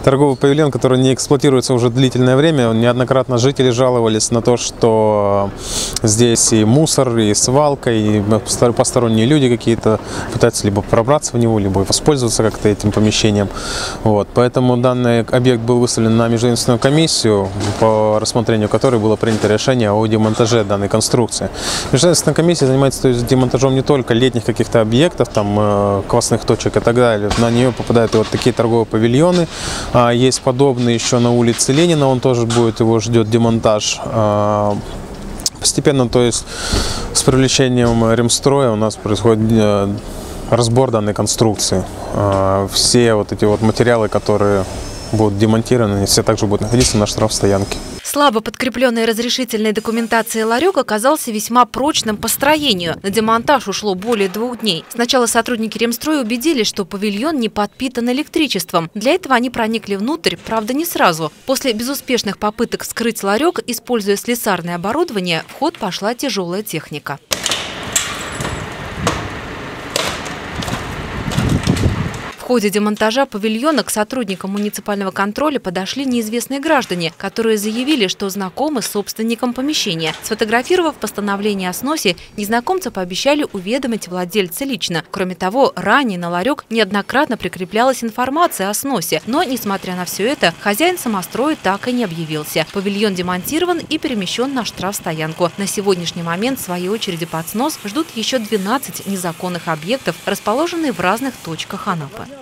торговый павильон, который не эксплуатируется уже длительное время. Неоднократно жители жаловались на то, что здесь и мусор, и свалка, и посторонние люди какие-то пытаются либо пробраться в него, либо воспользоваться как-то этим помещением. Вот. Поэтому данный объект был выставлен на межведомственную комиссию, по рассмотрению которой было принято решение о демонтаже данной конструкции. Межведомственная комиссия занимается демонтажом не только летних каких-то объектов, там, квасных точек и так далее. На нее попадают и вот такие торговые павильоны. Есть подобные еще на улице Ленина, он тоже будет, его ждет демонтаж. Постепенно, то есть с привлечением Ремстроя у нас происходит разбор данной конструкции. Все вот эти вот материалы, которые будут демонтированы, все также будут находиться на штрафстоянке. Слабо подкрепленный разрешительной документацией ларек оказался весьма прочным по строению. На демонтаж ушло более 2 дней. Сначала сотрудники Ремстроя убедились, что павильон не подпитан электричеством. Для этого они проникли внутрь, правда, не сразу. После безуспешных попыток вскрыть ларек, используя слесарное оборудование, в ход пошла тяжелая техника. В ходе демонтажа павильона к сотрудникам муниципального контроля подошли неизвестные граждане, которые заявили, что знакомы с собственником помещения. Сфотографировав постановление о сносе, незнакомцы пообещали уведомить владельца лично. Кроме того, ранее на ларек неоднократно прикреплялась информация о сносе. Но, несмотря на все это, хозяин самостроя так и не объявился. Павильон демонтирован и перемещен на штрафстоянку. На сегодняшний момент в своей очереди под снос ждут еще 12 незаконных объектов, расположенные в разных точках Анапы.